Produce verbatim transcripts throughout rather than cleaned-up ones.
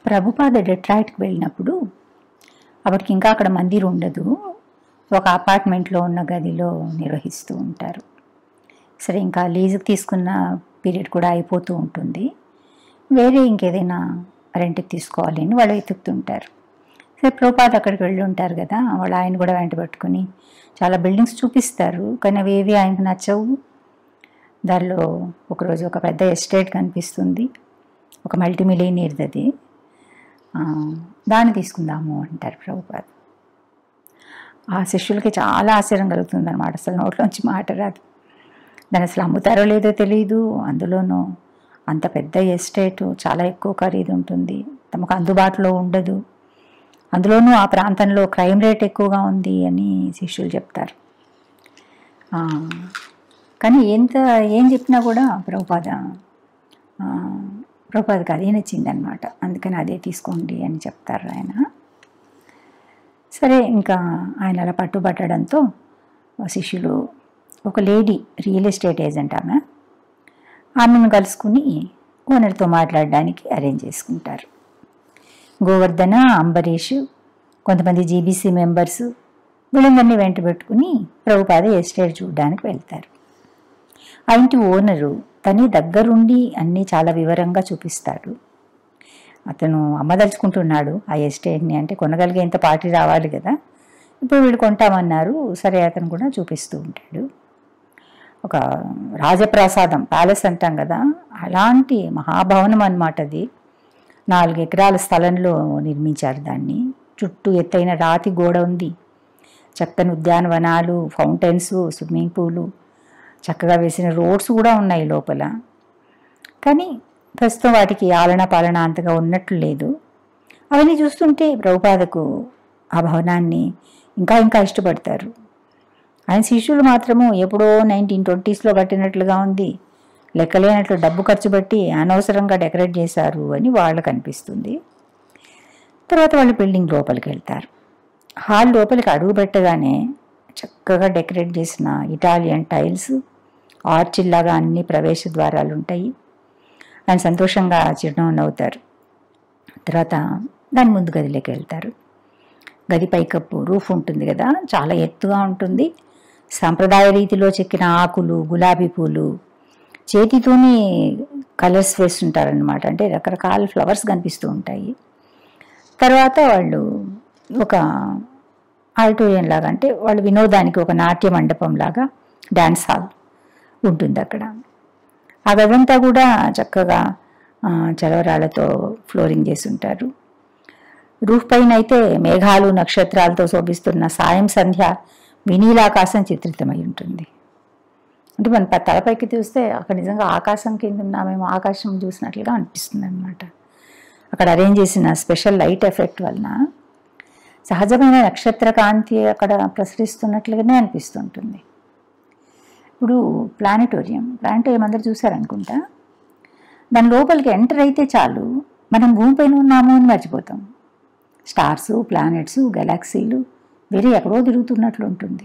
ప్రభుపాద డెట్రాయిట్కి వెళ్ళినప్పుడు అప్పటికి ఇంకా అక్కడ మందిర్ ఉండదు, ఒక అపార్ట్మెంట్లో ఉన్న గదిలో నిర్వహిస్తూ ఉంటారు. సరే, ఇంకా లీజుకి తీసుకున్న పీరియడ్ కూడా అయిపోతూ ఉంటుంది. వేరే ఇంకేదైనా రెంట్కి తీసుకోవాలి అని వాళ్ళు వెతుకుతుంటారు. సరే, ప్రభుపాద అక్కడికి వెళ్ళి ఉంటారు కదా, వాళ్ళు ఆయన కూడా వెంట పెట్టుకుని చాలా బిల్డింగ్స్ చూపిస్తారు. కానీ అవి ఏవి ఆయనకు నచ్చవు. దానిలో ఒకరోజు ఒక పెద్ద ఎస్టేట్ కనిపిస్తుంది, ఒక మల్టీ మిలియనీర్ది. అది దాన్ని తీసుకుందాము అంటారు ప్రభుపాద. ఆ శిష్యులకి చాలా ఆశ్చర్యం కలుగుతుంది అనమాట. అసలు నోట్లోంచి మాట రాదు. దాన్ని అసలు అమ్ముతారో లేదో తెలియదు. అందులోనూ అంత పెద్ద ఎస్టేటు, చాలా ఎక్కువ ఖరీదు ఉంటుంది, తమకు అందుబాటులో ఉండదు. అందులోనూ ఆ ప్రాంతంలో క్రైమ్ రేట్ ఎక్కువగా ఉంది అని శిష్యులు చెప్తారు. కానీ ఎంత ఏం చెప్పినా కూడా ప్రభుపాద ప్రభుపాదకి అదే నచ్చిందనమాట. అందుకని అదే తీసుకోండి అని చెప్తారు ఆయన. సరే, ఇంకా ఆయన అలా పట్టుబట్టడంతో శిష్యులు ఒక లేడీ, రియల్ ఎస్టేట్ ఏజెంట్ ఆమె, ఆమెను కలుసుకుని ఓనర్తో మాట్లాడడానికి అరేంజ్ చేసుకుంటారు. గోవర్ధన, అంబరీష్, కొంతమంది జీబీసీ మెంబర్స్ వీళ్ళందరినీ వెంట పెట్టుకుని ప్రభుపాద ఎస్టేట్ చూడడానికి వెళ్తారు. ఆ ఇంటి ఓనరు తని దగ్గరుండి అన్నీ చాలా వివరంగా చూపిస్తాడు. అతను అమ్మదలుచుకుంటున్నాడు ఆ ఎస్టేట్ని, అంటే కొనగలిగేంత పార్టీ రావాలి కదా. ఇప్పుడు వీళ్ళు కొంటామన్నారు. సరే, అతను కూడా చూపిస్తూ ఉంటాడు. ఒక రాజప్రాసాదం, ప్యాలెస్ అంటాం కదా, అలాంటి మహాభవనం అన్నమాట అది. నాలుగు ఎకరాల స్థలంలో నిర్మించారు దాన్ని. చుట్టూ ఎత్తైన రాతి గోడ ఉంది, చక్కని ఉద్యానవనాలు, ఫౌంటైన్స్, స్విమ్మింగ్ పూలు, చక్కగా వేసిన రోడ్స్ కూడా ఉన్నాయి లోపల. కానీ ప్రస్తుతం వాటికి ఆలన పాలన అంతగా ఉన్నట్లు లేదు. అవన్నీ చూస్తుంటే ప్రభుపాదకు ఆ భవనాన్ని ఇంకా ఇంకా ఇష్టపడతారు. ఆయన శిష్యులు మాత్రము ఎప్పుడో నైన్టీన్ ట్వంటీస్లో కట్టినట్లుగా ఉంది, లెక్కలేనట్లు డబ్బు ఖర్చు పెట్టి అనవసరంగా డెకరేట్ చేశారు అని వాళ్ళకు అనిపిస్తుంది. తర్వాత వాళ్ళు బిల్డింగ్ లోపలికి వెళ్తారు. హాల్ లోపలికి అడుగు పెట్టగానే చక్కగా డెకరేట్ చేసిన ఇటాలియన్ టైల్స్, ఆర్చిల్లాగా అన్ని ప్రవేశ ద్వారాలు ఉంటాయి. ఆయన సంతోషంగా చిరునవ్వు నవ్వుతారు. తర్వాత దాని ముందు గదిలోకి వెళ్తారు. గది పైకప్పు రూఫ్ ఉంటుంది కదా, చాలా ఎత్తుగా ఉంటుంది. సాంప్రదాయ రీతిలో చెక్కిన ఆకులు, గులాబీ పూలు, చేతితోని కలర్స్ వేస్తుంటారనమాట. అంటే రకరకాల ఫ్లవర్స్ కనిపిస్తూ ఉంటాయి. తర్వాత వాళ్ళు ఒక ఆడిటోరియం లాగా, అంటే వాళ్ళు వినోదానికి ఒక నాట్య మండపం లాగా డ్యాన్స్ హాల్ ఉంటుంది అక్కడ. ఆ గదంతా కూడా చక్కగా చలవరాలతో ఫ్లోరింగ్ చేసి ఉంటారు. రూఫ్ పైన అయితే మేఘాలు, నక్షత్రాలతో శోభిస్తున్న సాయం సంధ్య వినీలాకాశం చిత్రితమై ఉంటుంది. అంటే మన తలపైకి చూస్తే అక్కడ నిజంగా ఆకాశం కింద ఉన్నామేమో, ఆకాశం చూసినట్లుగా అనిపిస్తుంది అనమాట. అక్కడ అరేంజ్ చేసిన స్పెషల్ లైట్ ఎఫెక్ట్ వలన సహజమైన నక్షత్ర కాంతి అక్కడ ప్రసరిస్తున్నట్లుగానే అనిపిస్తుంటుంది. ఇప్పుడు ప్లానెటోరియం ప్లానెటోరియం అందరూ చూసారనుకుంటా. దాని లోపలికి ఎంటర్ అయితే చాలు మనం భూమిపైన ఉన్నాము అని మర్చిపోతాం. స్టార్స్, ప్లానెట్స్, గెలాక్సీలు వేరే ఎక్కడో తిరుగుతున్నట్లు ఉంటుంది.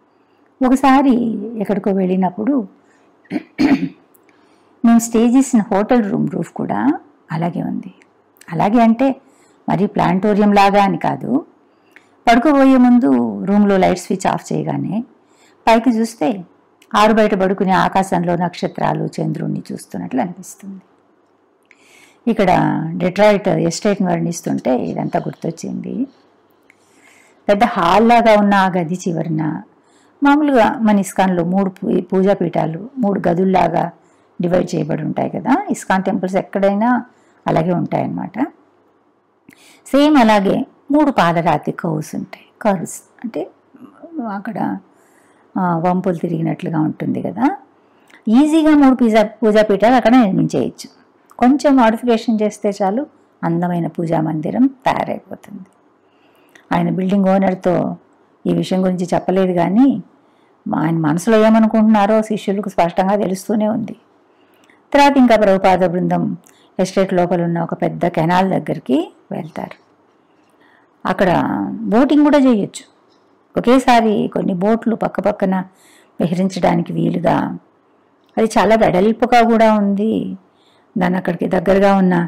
ఒకసారి ఎక్కడికో వెళ్ళినప్పుడు మేము స్టే చేసిన హోటల్ రూమ్ రూఫ్ కూడా అలాగే ఉంది. అలాగే అంటే మరి ప్లానెటోరియం లాగా అని కాదు. పడుకోబోయే ముందు రూమ్లో లైట్ స్విచ్ ఆఫ్ చేయగానే పైకి చూస్తే ఆరు బయట పడుకునే ఆకాశంలో నక్షత్రాలు, చంద్రుణ్ణి చూస్తున్నట్లు అనిపిస్తుంది. ఇక్కడ డెట్రాయిట్ ఎస్టేట్ని వర్ణిస్తుంటే ఇదంతా గుర్తొచ్చింది. పెద్ద హాల్ లాగా ఉన్న ఆ గది చివరన మామూలుగా మన ఇస్కాన్లో మూడు పూజా పీఠాలు, మూడు గదుల్లాగా డివైడ్ చేయబడి ఉంటాయి కదా. ఇస్కాన్ టెంపుల్స్ ఎక్కడైనా అలాగే ఉంటాయన్నమాట. సేమ్ అలాగే మూడు పాలరాతి కర్వ్స్ ఉంటాయి. కర్వ్స్ అంటే అక్కడ వంపులు తిరిగినట్లుగా ఉంటుంది కదా. ఈజీగా మూడు పూజా పూజాపీఠాలు అక్కడ నిర్మించేయచ్చు. కొంచెం మోడిఫికేషన్ చేస్తే చాలు అందమైన పూజా మందిరం తయారైపోతుంది. ఆయన బిల్డింగ్ ఓనర్తో ఈ విషయం గురించి చెప్పలేదు, కానీ ఆయన మనసులో ఏమనుకుంటున్నారో శిష్యులకు స్పష్టంగా తెలుస్తూనే ఉంది. తర్వాత ఇంకా ప్రభుపాద బృందం ఎస్టేట్ లోపల ఉన్న ఒక పెద్ద కెనాల్ దగ్గరికి వెళ్తారు. అక్కడ బోటింగ్ కూడా చేయొచ్చు. ఒకేసారి కొన్ని బోట్లు పక్క పక్కన విహరించడానికి వీలుగా, అది చాలా వెడల్పుగా కూడా ఉంది. దాని అక్కడికి దగ్గరగా ఉన్న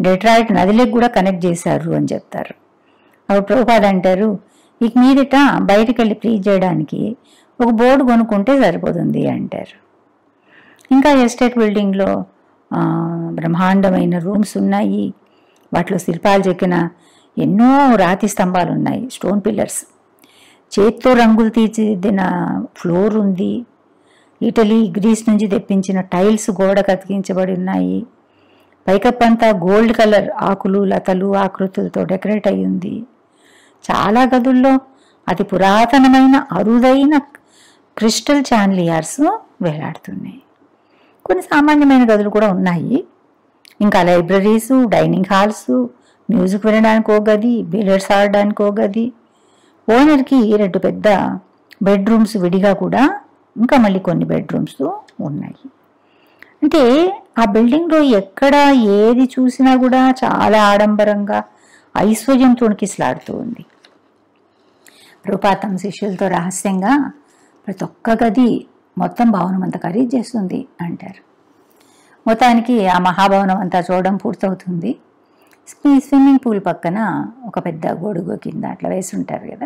డెట్రాయిట్ నదిలోకి కూడా కనెక్ట్ చేశారు అని చెప్తారు. అప్పుడు ప్రభుపాద అంటారు, ఇక మీదట బయటకు వెళ్ళి ప్లీజ్ చేయడానికి ఒక బోర్డు కొనుక్కుంటే సరిపోతుంది అంటారు. ఇంకా ఎస్టేట్ బిల్డింగ్లో బ్రహ్మాండమైన రూమ్స్ ఉన్నాయి. వాటిలో శిల్పాలు చెక్కిన ఎన్నో రాతి స్తంభాలు ఉన్నాయి, స్టోన్ పిల్లర్స్. చేత్తో రంగులు తీర్చిదిద్దిన ఫ్లోర్ ఉంది. ఇటలీ, గ్రీస్ నుంచి తెప్పించిన టైల్స్ గోడకు అతికించబడి ఉన్నాయి. పైకప్పు అంతా గోల్డ్ కలర్ ఆకులు, లతలు, ఆకృతులతో డెకరేట్ అయి ఉంది. చాలా గదుల్లో అతి పురాతనమైన అరుదైన క్రిస్టల్ చాన్లియర్స్ వేలాడుతున్నాయి. కొన్ని సామాన్యమైన గదులు కూడా ఉన్నాయి. ఇంకా లైబ్రరీసు, డైనింగ్ హాల్స్, మ్యూజిక్ వినడానికి ఓ గది, బిలియర్డ్స్ ఆడడానికి ఓ గది, ఓనర్కి రెండు పెద్ద బెడ్రూమ్స్ విడిగా కూడా ఇంకా మళ్ళీ కొన్ని బెడ్రూమ్స్ ఉన్నాయి. అంటే ఆ బిల్డింగ్లో ఎక్కడ ఏది చూసినా కూడా చాలా ఆడంబరంగా ఐశ్వర్యం తొణికిసలాడుతూ ఉంది. ప్రభుపాద తమ శిష్యులతో రహస్యంగా ప్రతి ఒక్క గది మొత్తం భవనం అంతా ఖరీదు చేస్తుంది అంటారు. మొత్తానికి ఆ మహాభవనం అంతా చూడడం పూర్తవుతుంది. స్విమ్మింగ్ పూల్ పక్కన ఒక పెద్ద గొడుగు కింద అట్లా వేసి ఉంటారు కదా,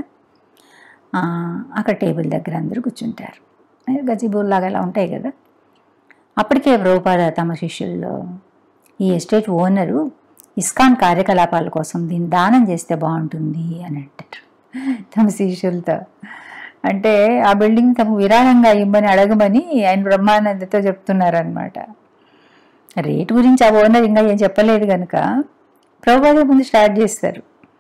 అక్కడ టేబుల్ దగ్గర అందరూ కూర్చుంటారు. గజిబోల్ లాగా అలా ఉంటాయి కదా. అప్పటికే ప్రభుపాద తమ శిష్యుల్లో, ఈ ఎస్టేట్ ఓనరు ఇస్కాన్ కార్యకలాపాల కోసం దీన్ని దానం చేస్తే బాగుంటుంది అని అంటారు తమ శిష్యులతో. అంటే ఆ బిల్డింగ్ తమ విరాళంగా ఇమ్మని అడగమని ఆయన బ్రహ్మానందతో చెప్తున్నారనమాట. రేటు గురించి ఆ ఓనర్ ఇంకా ఏం చెప్పలేదు కనుక ప్రభుపాద ముందు స్టార్ట్ చేస్తారు.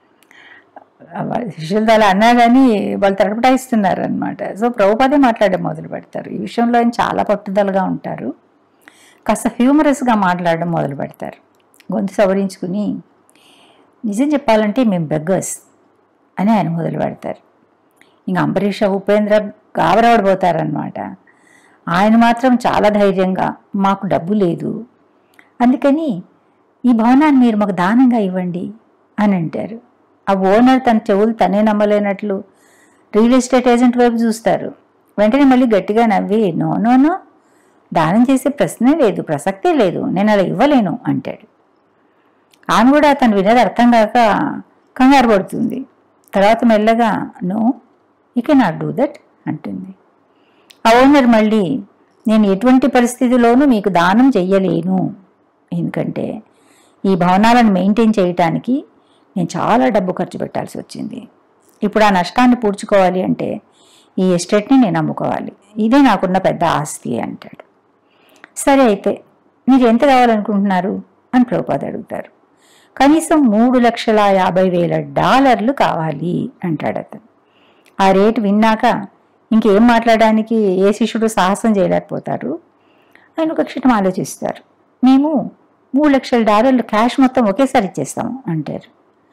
శిష్యులతో అలా అన్నా కానీ వాళ్ళు తడపటాయిస్తున్నారు అనమాట. సో ప్రభుపాదే మాట్లాడడం మొదలు పెడతారు. ఈ విషయంలో ఆయన చాలా పట్టుదలగా ఉంటారు. కాస్త హ్యూమరస్గా మాట్లాడడం మొదలు పెడతారు. గొంతు సవరించుకుని, నిజం చెప్పాలంటే మేము బెగ్గర్స్ అని ఆయన మొదలు పెడతారు. ఇంకా అంబరీష, ఉపేంద్ర గాబరాపడిపోతారనమాట. ఆయన మాత్రం చాలా ధైర్యంగా, మాకు డబ్బు లేదు, అందుకని ఈ భవనాన్ని మీరు మాకు దానంగా ఇవ్వండి అని అంటారు. ఆ ఓనర్ తన చెవులు తనే నమ్మలేనట్లు రియల్ ఎస్టేట్ ఏజెంట్ వైపు చూస్తారు. వెంటనే మళ్ళీ గట్టిగా నవ్వి, నో నో నో దానం చేసే ప్రశ్నే లేదు, ప్రసక్తే లేదు, నేను అలా ఇవ్వలేను అంటాడు. ఆమె కూడా తను వినేది అర్థం కాక కంగారు పడుతుంది. తర్వాత మెల్లగా, no you can not do that అంటుంది. ఆ ఓనర్ మళ్ళీ, నేను ఎటువంటి పరిస్థితిలోనూ మీకు దానం చెయ్యలేను, ఎందుకంటే ఈ భవనాలను మెయింటైన్ చేయటానికి నేను చాలా డబ్బు ఖర్చు పెట్టాల్సి వచ్చింది. ఇప్పుడు ఆ నష్టాన్ని పూడ్చుకోవాలి అంటే ఈ ఎస్టేట్ని నేను అమ్ముకోవాలి, ఇదే నాకున్న పెద్ద ఆస్తి అంటాడు. సరే అయితే మీరు ఎంత కావాలనుకుంటున్నారు అని ప్రభుపాద అడుగుతారు. కనీసం మూడు లక్షల యాభై వేల డాలర్లు కావాలి అంటాడు అతను. ఆ రేటు విన్నాక ఇంకేం మాట్లాడడానికి ఏ శిష్యుడు సాహసం చేయలేకపోతారు. ఆయన ఒక క్షణం ఆలోచిస్తారు. మేము మూడు లక్షల డాలర్లు క్యాష్ మొత్తం ఒకేసారి ఇచ్చేస్తాము అంటారు.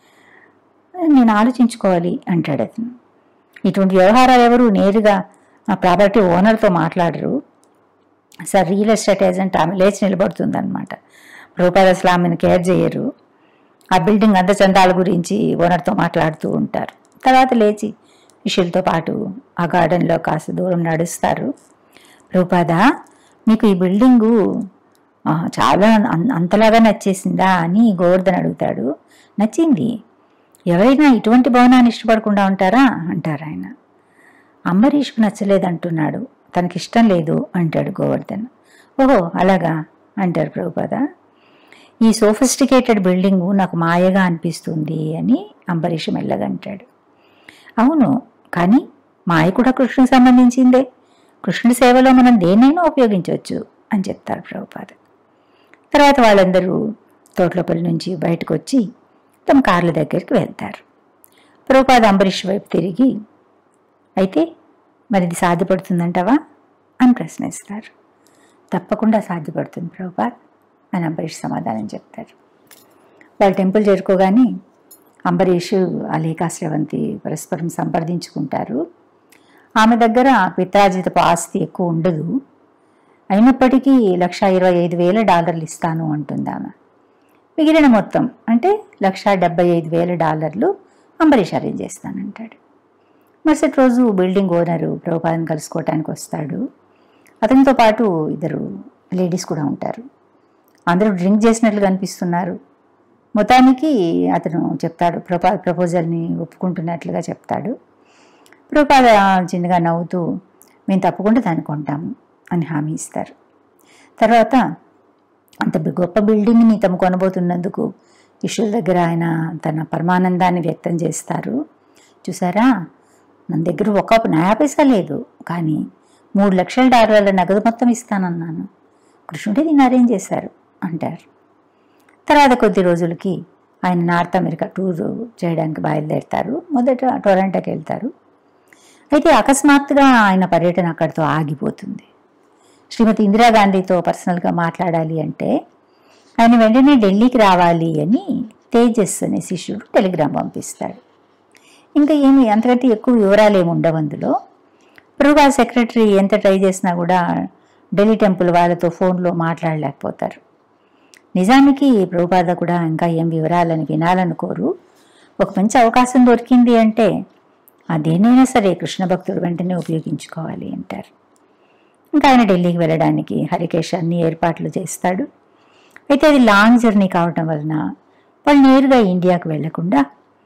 నేను ఆలోచించుకోవాలి అంటాడు అతను. ఇటువంటి వ్యవహారాలు ఎవరు నేరుగా ఆ ప్రాపర్టీ ఓనర్తో మాట్లాడరు. సార్ రియల్ ఎస్టేట్ ఏజెంట్ ఆమె లేచి నిలబడుతుందన్నమాట. ప్రభుపాద అసలు ఆమెను కేర్ చేయరు. ఆ బిల్డింగ్ అందచందాల గురించి ఓనర్తో మాట్లాడుతూ ఉంటారు. తర్వాత లేచి శిష్యులతో పాటు ఆ గార్డెన్లో కాస్త దూరం నడుస్తారు. ప్రభుపాద, మీకు ఈ బిల్డింగు చాలా అంతలాగా నచ్చేసిందా అని గోవర్ధన్ అడుగుతాడు. నచ్చింది, ఎవరైనా ఇటువంటి భవనాన్ని ఇష్టపడకుండా ఉంటారా అంటారు ఆయన. అంబరీష్కు నచ్చలేదంటున్నాడు, తనకిష్టం లేదు అంటాడు గోవర్ధన్. ఓహో అలాగా అంటారు ప్రభుపాద. ఈ సోఫిస్టికేటెడ్ బిల్డింగు నాకు మాయగా అనిపిస్తుంది అని అంబరీష్ మెల్లగా అంటాడు. అవును, కానీ మాయ కూడా కృష్ణుడికి సంబంధించిందే. కృష్ణుడి సేవలో మనం దేన్నైనా ఉపయోగించవచ్చు అని చెప్తారు ప్రభుపాద. తర్వాత వాళ్ళందరూ తోటలోపల నుంచి బయటకు వచ్చి తమ కార్ల దగ్గరికి వెళ్తారు. ప్రభుపాద అంబరీష్ వైపు తిరిగి, అయితే మరి ఇది సాధ్యపడుతుందంటావా అని ప్రశ్నిస్తారు. తప్పకుండా సాధ్యపడుతుంది ప్రభుపాద్ అని అంబరీష్ సమాధానం చెప్తారు. వాళ్ళు టెంపుల్ చేరుకోగానే అంబరీష్ అలేఖా శ్రవంతి పరస్పరం సంప్రదించుకుంటారు. ఆమె దగ్గర పిత్రార్జితపు ఆస్తి ఎక్కువ ఉండదు, అయినప్పటికీ లక్ష ఇరవై ఐదు వేల డాలర్లు ఇస్తాను అంటుంది ఆమె. మిగిలిన మొత్తం అంటే లక్ష డెబ్బై ఐదు వేల డాలర్లు అంబరీష్ అరేంజ్ చేస్తానంటాడు. మరుసటి రోజు బిల్డింగ్ ఓనరు ప్రభుపాదను కలుసుకోవటానికి వస్తాడు. అతనితో పాటు ఇద్దరు లేడీస్ కూడా ఉంటారు. అందరూ డ్రింక్ చేసినట్లు కనిపిస్తున్నారు. మొత్తానికి అతను చెప్తాడు, ప్రపా ప్రపోజల్ని ఒప్పుకుంటున్నట్లుగా చెప్తాడు. ప్రభుపాద చిన్నగా నవ్వుతూ మేము తప్పకుండా దాన్ని కొంటాము అని హామీ ఇస్తారు. తర్వాత అంత గొప్ప బిల్డింగ్ని తమ కొనబోతున్నందుకు శిష్యుల దగ్గర ఆయన తన పరమానందాన్ని వ్యక్తం చేస్తారు. చూసారా, మన దగ్గర ఒక నయా పైసా లేదు, కానీ మూడు లక్షల డాలర్ల నగదు మొత్తం ఇస్తానన్నాను. కృష్ణుడే దీన్ని అరేంజ్ చేశారు అంటారు. తర్వాత కొద్ది రోజులకి ఆయన నార్త్ అమెరికా టూర్ చేయడానికి బయలుదేరుతారు. మొదట టొరంటోకి వెళ్తారు. అయితే అకస్మాత్తుగా ఆయన పర్యటన అక్కడితో ఆగిపోతుంది. శ్రీమతి ఇందిరాగాంధీతో పర్సనల్గా మాట్లాడాలి అంటే ఆయన వెంటనే ఢిల్లీకి రావాలి అని తేజస్ అనే శిష్యుడు టెలిగ్రామ్ పంపిస్తాడు. ఇంకా ఏమి అంతకంటే ఎక్కువ వివరాలు ఏమి ఉండవు అందులో. ప్రభుపాద సెక్రటరీ ఎంత ట్రై చేసినా కూడా ఢిల్లీ టెంపుల్ వాళ్ళతో ఫోన్లో మాట్లాడలేకపోతారు. నిజానికి ప్రభుపాద కూడా ఇంకా ఏం వివరాలని వినాలనుకోరు. ఒక మంచి అవకాశం దొరికింది అంటే అదేనైనా సరే కృష్ణ భక్తుడు వెంటనే ఉపయోగించుకోవాలి అంటారు. ఇంకా ఆయన ఢిల్లీకి వెళ్ళడానికి హరికేష్ అన్ని ఏర్పాట్లు చేస్తాడు. అయితే అది లాంగ్ జర్నీ కావటం వలన వాళ్ళు నేరుగా ఇండియాకు వెళ్లకుండా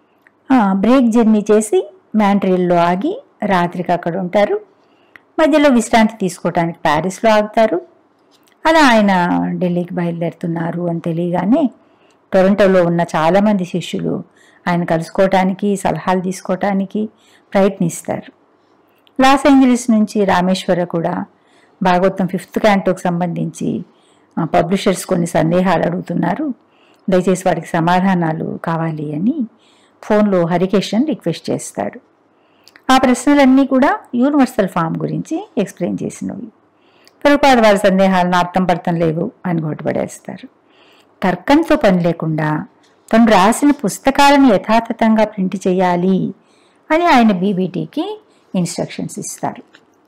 బ్రేక్ జర్నీ చేసి మాంట్రియల్లో ఆగి రాత్రికి అక్కడ ఉంటారు. మధ్యలో విశ్రాంతి తీసుకోవటానికి ప్యారిస్లో ఆగుతారు. అలా ఆయన ఢిల్లీకి బయలుదేరుతున్నారు అని తెలియగానే టొరంటోలో ఉన్న చాలామంది శిష్యులు ఆయన కలుసుకోవటానికి సలహాలు తీసుకోవటానికి ప్రయత్నిస్తారు. లాస్ ఏంజలీస్ నుంచి రామేశ్వర కూడా భాగవతం ఫిఫ్త్ క్యాంటోకి సంబంధించి పబ్లిషర్స్ కొన్ని సందేహాలు అడుగుతున్నారు, దయచేసి వాటికి సమాధానాలు కావాలి అని ఫోన్లో హరికేషన్ రిక్వెస్ట్ చేస్తాడు. ఆ ప్రశ్నలన్నీ కూడా యూనివర్సల్ ఫామ్ గురించి ఎక్స్ప్లెయిన్ చేసినవి. ప్రభుపాద వారి సందేహాలను అర్థం పడతం లేవు అని కొట్టుబడేస్తారు. తర్కంతో పని లేకుండా తను రాసిన పుస్తకాలను యథాతథంగా ప్రింట్ చేయాలి అని ఆయన బీబీటీకి ఇన్స్ట్రక్షన్స్ ఇస్తారు.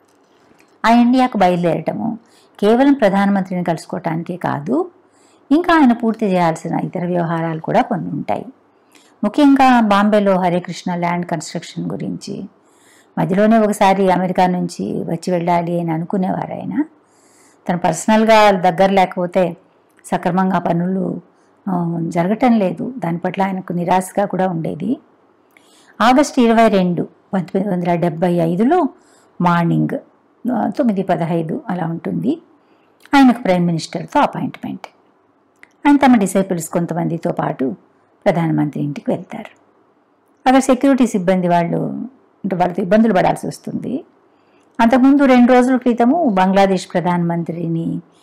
ఆ ఇండియాకు బయలుదేరటము కేవలం ప్రధానమంత్రిని కలుసుకోవటానికే కాదు, ఇంకా ఆయన పూర్తి చేయాల్సిన ఇతర వ్యవహారాలు కూడా కొన్ని ఉంటాయి. ముఖ్యంగా బాంబేలో హరే కృష్ణ ల్యాండ్ కన్స్ట్రక్షన్ గురించి. మధ్యలోనే ఒకసారి అమెరికా నుంచి వచ్చి వెళ్ళాలి అని అనుకునేవారు ఆయన. తను పర్సనల్గా దగ్గర లేకపోతే సక్రమంగా పనులు జరగటం లేదు, దాని పట్ల ఆయనకు నిరాశగా కూడా ఉండేది. ఆగస్టు ఇరవై రెండు పంతొమ్మిది వందల డెబ్బై ఐదులో మార్నింగ్ తొమ్మిది పదహైదు అలా ఉంటుంది. ఆయనకు ప్రైమ్ మినిస్టర్తో అపాయింట్మెంట్. ఆయన తమ డిసైపుల్స్ కొంతమందితో పాటు ప్రధానమంత్రి ఇంటికి వెళ్తారు. అక్కడ సెక్యూరిటీ సిబ్బంది వాళ్ళు అంటే వాళ్ళతో ఇబ్బందులు పడాల్సి వస్తుంది. అంతకుముందు రెండు రోజుల క్రితము బంగ్లాదేశ్ ప్రధానమంత్రిని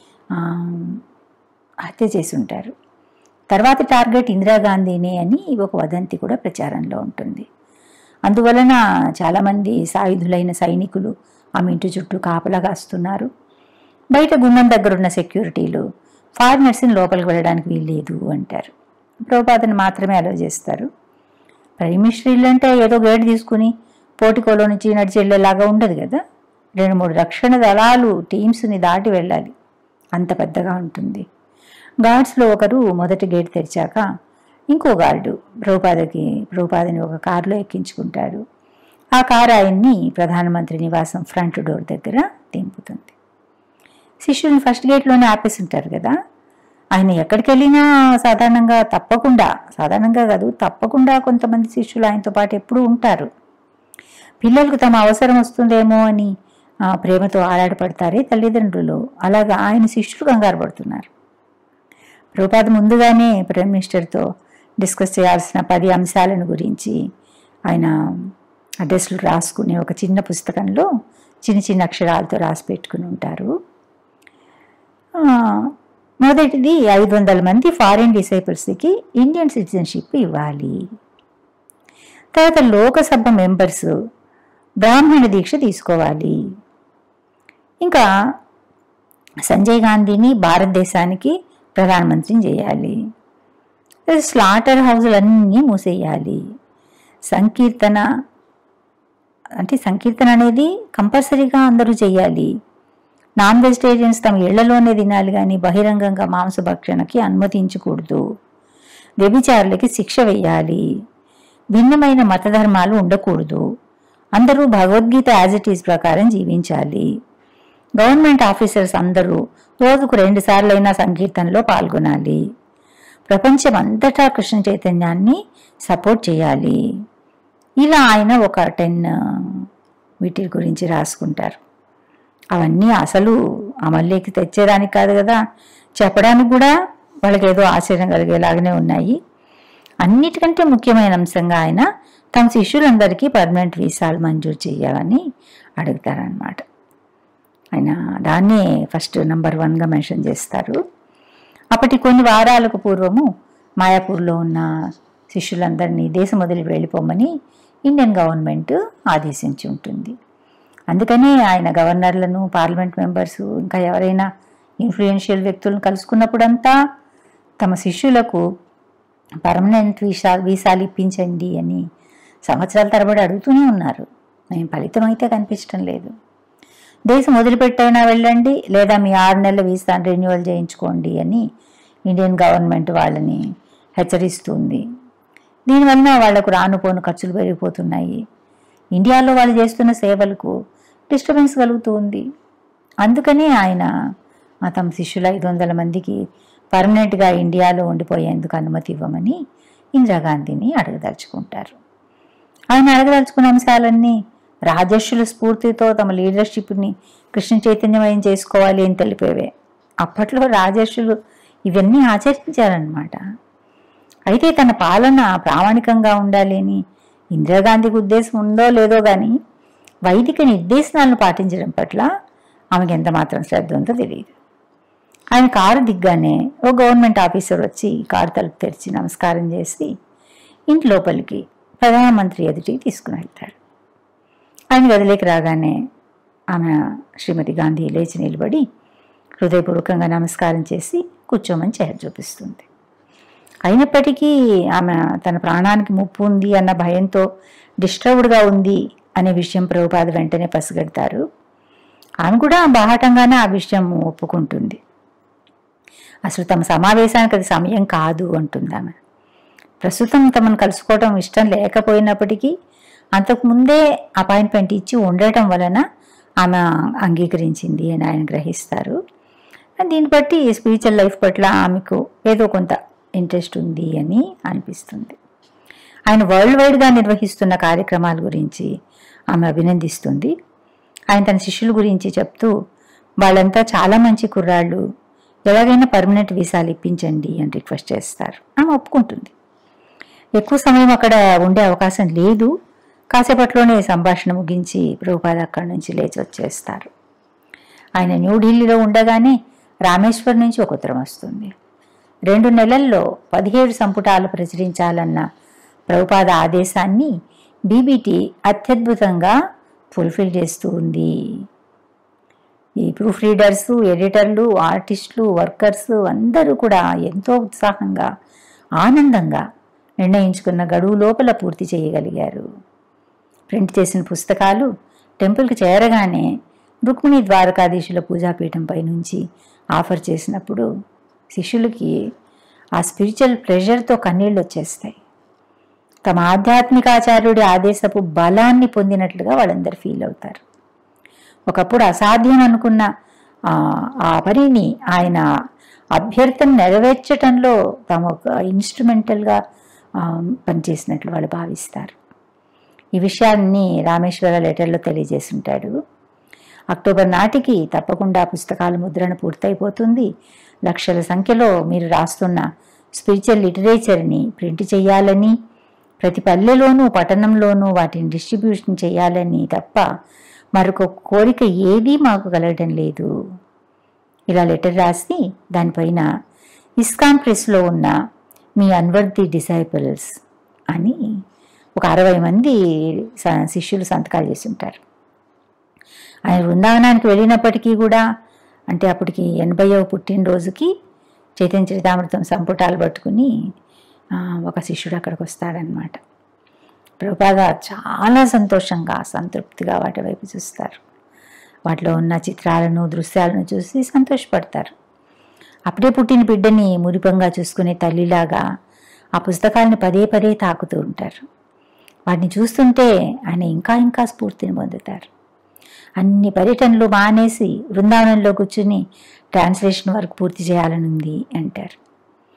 హత్య చేసి ఉంటారు. తర్వాత టార్గెట్ ఇందిరాగాంధీనే అని ఒక వదంతి కూడా ప్రచారంలో ఉంటుంది. అందువలన చాలామంది సాయుధులైన సైనికులు ఆమె ఇంటి చుట్టూ కాపలా కాస్తున్నారు. బయట గుమ్మం దగ్గరున్న సెక్యూరిటీలు ఫారినర్స్ని లోపలికి వెళ్ళడానికి వీల్లేదు అంటారు. ప్రభుపాదను మాత్రమే అలో చేస్తారు. ప్రైమ్ మినిస్టర్ ఇల్లు అంటే ఏదో గేట్ తీసుకుని పోర్టికోలో నుంచి నడిచి వెళ్ళేలాగా ఉండదు కదా. రెండు మూడు రక్షణ దళాలు టీమ్స్ని దాటి వెళ్ళాలి, అంత పెద్దగా ఉంటుంది. గార్డ్స్లో ఒకరు మొదటి గేట్ తెరిచాక ఇంకో గార్డు ప్రభుపాదకి ప్రభుపాదని ఒక కారులో ఎక్కించుకుంటారు. ఆ కారు ఆయన్ని ప్రధానమంత్రి నివాసం ఫ్రంట్ డోర్ దగ్గర దింపుతుంది. శిష్యుల్ని ఫస్ట్ గేట్లోనే ఆపేసి ఉంటారు కదా. ఆయన ఎక్కడికి వెళ్ళినా సాధారణంగా తప్పకుండా సాధారణంగా కాదు తప్పకుండా కొంతమంది శిష్యులు ఆయనతో పాటు ఎప్పుడూ ఉంటారు. పిల్లలకు తమ అవసరం వస్తుందేమో అని ప్రేమతో ఆరాటపడతారే తల్లిదండ్రులు, అలాగా ఆయన శిష్యులు కంగారు పడుతున్నారు. ప్రభుపాద ముందుగానే ప్రైమ్ మినిస్టర్తో డిస్కస్ చేయాల్సిన పది అంశాలను గురించి ఆయన అడ్రస్లు రాసుకుని ఒక చిన్న పుస్తకంలో చిన్న చిన్న అక్షరాలతో రాసి పెట్టుకుని ఉంటారు. మొదటిది ఐదు వందల మంది ఫారిన్ డిసైపుల్స్కి ఇండియన్ సిటిజన్షిప్ ఇవ్వాలి. తర్వాత లోకసభ మెంబర్స్ బ్రాహ్మణ దీక్ష తీసుకోవాలి. ఇంకా సంజయ్ గాంధీని భారతదేశానికి ప్రధానమంత్రిని చేయాలి. స్లాటర్ హౌజులన్నీ మూసేయాలి. సంకీర్తన అంటే సంకీర్తన అనేది కంపల్సరీగా అందరూ చేయాలి. నాన్ వెజిటేరియన్స్ తమ ఇళ్లలోనే తినాలి కానీ బహిరంగంగా మాంసభక్షణకి అనుమతించకూడదు. వ్యభిచారులకి శిక్ష వేయాలి. భిన్నమైన మతధర్మాలు ఉండకూడదు. అందరూ భగవద్గీత యాజ్ ఇట్ ఈజ్ ప్రకారం జీవించాలి. గవర్నమెంట్ ఆఫీసర్స్ అందరూ రోజుకు రెండు సార్లైనా సంకీర్తనలో పాల్గొనాలి. ప్రపంచం అంతటా కృష్ణ చైతన్యాన్ని సపోర్ట్ చేయాలి. ఇలా ఆయన ఒక టెన్ వీటి గురించి రాసుకుంటారు. అవన్నీ అసలు అమల్లోకి తెచ్చేదానికి కాదు కదా, చెప్పడానికి కూడా వాళ్ళకి ఏదో ఆశ్చర్యం కలిగేలాగానే ఉన్నాయి. అన్నిటికంటే ముఖ్యమైన అంశంగా ఆయన తమ శిష్యులందరికీ పర్మనెంట్ వీసాలు మంజూరు చేయాలని అడుగుతారనమాట. ఆయన దాన్నే ఫస్ట్ నెంబర్ వన్గా మెన్షన్ చేస్తారు. అప్పటి కొన్ని వారాలకు పూర్వము మాయాపూర్లో ఉన్న శిష్యులందరినీ దేశం వదిలి వెళ్ళిపోమని ఇండియన్ గవర్నమెంట్ ఆదేశించి ఉంటుంది. అందుకని ఆయన గవర్నర్లను, పార్లమెంట్ మెంబర్సు, ఇంకా ఎవరైనా ఇన్ఫ్లుయెన్షియల్ వ్యక్తులను కలుసుకున్నప్పుడంతా తమ శిష్యులకు పర్మనెంట్ వీసా వీసాలు ఇప్పించండి అని సంవత్సరాల తరబడి అడుగుతూనే ఉన్నారు. మేము ఫలితం అయితే కనిపించడం లేదు. దేశం వదిలిపెట్టైనా వెళ్ళండి, లేదా మీ ఆరు నెలల వీసాను రెన్యువల్ చేయించుకోండి అని ఇండియన్ గవర్నమెంట్ వాళ్ళని హెచ్చరిస్తుంది. దీనివల్ల వాళ్లకు రానుపోను ఖర్చులు పెరిగిపోతున్నాయి. ఇండియాలో వాళ్ళు చేస్తున్న సేవలకు డిస్టర్బెన్స్ కలుగుతూ ఉంది. అందుకని ఆయన తమ శిష్యుల ఐదు వందల మందికి పర్మనెంట్గా ఇండియాలో ఉండిపోయేందుకు అనుమతి ఇవ్వమని ఇందిరాగాంధీని అడగదలుచుకుంటారు. ఆయన అడగదలుచుకున్న అంశాలన్నీ రాజర్షుల స్ఫూర్తితో తమ లీడర్షిప్ని కృష్ణ చైతన్యమయం చేసుకోవాలి అని తెలిపేవే. అప్పట్లో రాజర్షులు ఇవన్నీ ఆచరించారన్నమాట. అయితే తన పాలన ప్రామాణికంగా ఉండాలి అని ఇందిరాగాంధీకి ఉద్దేశం ఉందో లేదో కానీ వైదిక నిర్దేశనాలను పాటించడం పట్ల ఆమెకి ఎంత మాత్రం శ్రద్ధ ఉందో తెలియదు. ఆయన కారు దిగ్గానే ఓ గవర్నమెంట్ ఆఫీసర్ వచ్చి కారు తలుపు తెరిచి నమస్కారం చేసి ఇంటి లోపలికి ప్రధానమంత్రి ఎదుటికి తీసుకుని వెళ్తాడు. ఆయన గదిలోకి రాగానే ఆమె శ్రీమతి గాంధీ లేచి నిలబడి హృదయపూర్వకంగా నమస్కారం చేసి కూర్చోమని చేరు చూపిస్తుంది. అయినప్పటికీ ఆమె తన ప్రాణానికి ముప్పు ఉంది అన్న భయంతో డిస్టర్బ్డ్గా ఉంది అనే విషయం ప్రభుపాద వెంటనే పసిగడతారు. ఆమె కూడా బాహాటంగానే ఆ విషయం ఒప్పుకుంటుంది. అసలు తమ సమావేశానికి అది సమయం కాదు అంటుంది ఆమె. ప్రస్తుతం తమను కలుసుకోవడం ఇష్టం లేకపోయినప్పటికీ అంతకుముందే అపాయింట్మెంట్ ఇచ్చి ఉండటం వలన ఆమె అంగీకరించింది అని ఆయన గ్రహిస్తారు. దీన్ని బట్టి స్పిరిచువల్ లైఫ్ పట్ల ఆమెకు ఏదో కొంత ఇంట్రెస్ట్ ఉంది అని అనిపిస్తుంది. ఆయన వరల్డ్ వైడ్గా నిర్వహిస్తున్న కార్యక్రమాల గురించి ఆమె అభినందిస్తుంది. ఆయన తన శిష్యుల గురించి చెప్తూ వాళ్ళంతా చాలా మంచి కుర్రాళ్ళు, ఎలాగైనా పర్మనెంట్ వీసాలు ఇప్పించండి అని రిక్వెస్ట్ చేస్తారు. ఆమె ఒప్పుకుంటుంది. ఎక్కువ సమయం అక్కడ ఉండే అవకాశం లేదు. కాసేపట్లోనే సంభాషణ ముగించి ప్రభుపాద అక్కడి నుంచి లేచి వచ్చేస్తారు. ఆయన న్యూఢిల్లీలో ఉండగానే రామేశ్వర్ నుంచి ఒక ఉత్తరం వస్తుంది. రెండు నెలల్లో పదిహేడు సంపుటాలు ప్రచురించాలన్న ప్రభుపాద ఆదేశాన్ని బీబీటీ అత్యద్భుతంగా ఫుల్ఫిల్ చేస్తూ ఉంది. ఈ ప్రూఫ్ రీడర్సు, ఎడిటర్లు, ఆర్టిస్టులు, వర్కర్స్ అందరూ కూడా ఎంతో ఉత్సాహంగా, ఆనందంగా నిర్ణయించుకున్న గడువు లోపల పూర్తి చేయగలిగారు. ప్రింట్ చేసిన పుస్తకాలు టెంపుల్కి చేరగానే రుక్మిణి ద్వారకాధీశుల పూజాపీఠంపై నుంచి ఆఫర్ చేసినప్పుడు శిష్యులకి ఆ స్పిరిచువల్ ప్రెషర్తో కన్నీళ్ళు వచ్చేస్తాయి. తమ ఆధ్యాత్మికాచార్యుడి ఆదేశపు బలాన్ని పొందినట్లుగా వాళ్ళందరూ ఫీల్ అవుతారు. ఒకప్పుడు అసాధ్యం అనుకున్న ఆ పనిని ఆయన అభ్యర్థన నెరవేర్చడంలో తమ ఒక ఇన్స్ట్రుమెంటల్గా పనిచేసినట్లు వాళ్ళు భావిస్తారు. ఈ విషయాన్ని రామేశ్వర లెటర్లో తెలియజేసి ఉంటాడు. అక్టోబర్ నాటికి తప్పకుండా పుస్తకాల ముద్రణ పూర్తయిపోతుంది. లక్షల సంఖ్యలో మీరు రాస్తున్న స్పిరిచువల్ లిటరేచర్ని ప్రింట్ చేయాలని, ప్రతి పల్లెలోనూ పట్టణంలోనూ వాటిని డిస్ట్రిబ్యూషన్ చేయాలని తప్ప మరొక కోరిక ఏదీ మాకు కలగడం లేదు. ఇలా లెటర్ రాసి దానిపైన ఇస్కాన్ ప్రెస్లో ఉన్న మీ అన్వర్ది డిసైపుల్స్ అని ఒక అరవై మంది శిష్యులు సంతకాలు చేసి ఉంటారు. ఆయన బృందావనానికి వెళ్ళినప్పటికీ కూడా, అంటే అప్పటికి ఎనభైవ పుట్టినరోజుకి చైతన్య చరితామృతం సంపుటాలు పట్టుకుని ఒక శిష్యుడు అక్కడికి వస్తాడనమాట. ప్రభుపాద చాలా సంతోషంగా, సంతృప్తిగా వాటి వైపు చూస్తారు. వాటిలో ఉన్న చిత్రాలను, దృశ్యాలను చూసి సంతోషపడతారు. అప్పుడే పుట్టిన బిడ్డని మురిపంగా చూసుకునే తల్లిలాగా ఆ పుస్తకాలను పదే పదే తాకుతూ ఉంటారు. వాటిని చూస్తుంటే ఆయన ఇంకా ఇంకా స్ఫూర్తిని పొందుతారు. అన్ని పర్యటనలు మానేసి బృందావనంలో కూర్చుని ట్రాన్స్లేషన్ వర్క్ పూర్తి చేయాలని ఉంది అంటారు.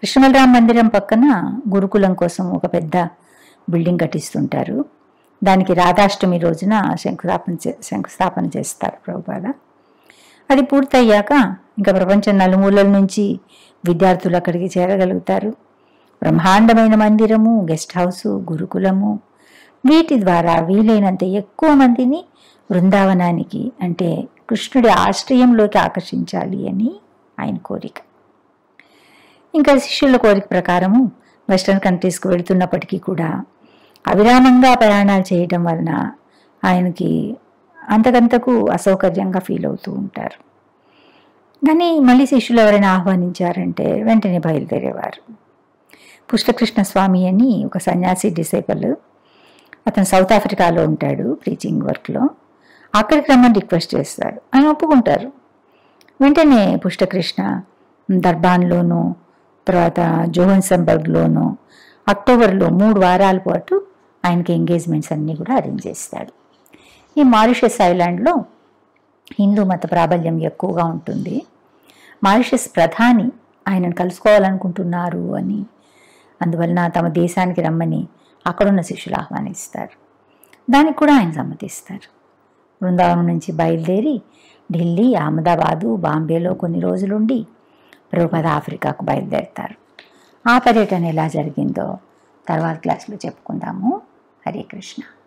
కృష్ణబలరామ మందిరం పక్కన గురుకులం కోసం ఒక పెద్ద బిల్డింగ్ కట్టిస్తుంటారు. దానికి రాధాష్టమి రోజున శంకుస్థాపన చే శంకుస్థాపన చేస్తారు ప్రభుపాద. అది పూర్తయ్యాక ఇంకా ప్రపంచం నలుమూలల నుంచి విద్యార్థులు అక్కడికి చేరగలుగుతారు. బ్రహ్మాండమైన మందిరము, గెస్ట్ హౌసు, గురుకులము, వీటి ద్వారా వీలైనంత ఎక్కువ మందిని బృందావనానికి అంటే కృష్ణుడి ఆశ్రయంలోకి ఆకర్షించాలి అని ఆయన కోరిక. ఇంకా శిష్యుల కోరిక ప్రకారము వెస్ట్రన్ కంట్రీస్కి వెళుతున్నప్పటికీ కూడా అవిరామంగా ప్రయాణాలు చేయటం వలన ఆయనకి అంతకంతకు అసౌకర్యంగా ఫీల్ అవుతూ ఉంటారు. కానీ మళ్ళీ శిష్యులు ఎవరైనా ఆహ్వానించారంటే వెంటనే బయలుదేరేవారు. పుష్పకృష్ణ స్వామి అని ఒక సన్యాసి డిసైపుల్, అతను సౌత్ ఆఫ్రికాలో ఉంటాడు ప్రీచింగ్ వర్క్లో. అక్కడికి రమ్మని రిక్వెస్ట్ చేస్తాడు, ఆయన ఒప్పుకుంటారు. వెంటనే పుష్పకృష్ణ దర్బాన్లోను తర్వాత జోహన్సన్బర్గ్లోను అక్టోబర్లో మూడు వారాల పాటు ఆయనకి ఎంగేజ్మెంట్స్ అన్నీ కూడా అరేంజ్ చేస్తాడు. ఈ మారిషస్ ఐలాండ్లో హిందూ మత ప్రాబల్యం ఎక్కువగా ఉంటుంది. మారిషస్ ప్రధాని ఆయనను కలుసుకోవాలనుకుంటున్నారు అని, అందువలన తమ దేశానికి రమ్మని అక్కడున్న శిష్యులు ఆహ్వానిస్తారు. దానికి కూడా ఆయన సమ్మతిస్తారు. బృందావనం నుంచి బయలుదేరి ఢిల్లీ, అహ్మదాబాదు, బాంబేలో కొన్ని రోజులుండి ప్రభుపాద ఆఫ్రికాకు బయలుదేరుతారు. ఆ పర్యటన ఎలా జరిగిందో తర్వాత క్లాస్లో చెప్పుకుందాము. హరే కృష్ణ.